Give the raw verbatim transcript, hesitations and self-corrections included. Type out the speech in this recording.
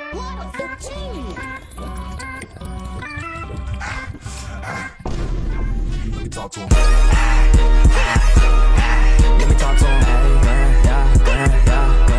Let me talk to him. Let me talk to him. Hey, yeah, yeah, yeah, yeah.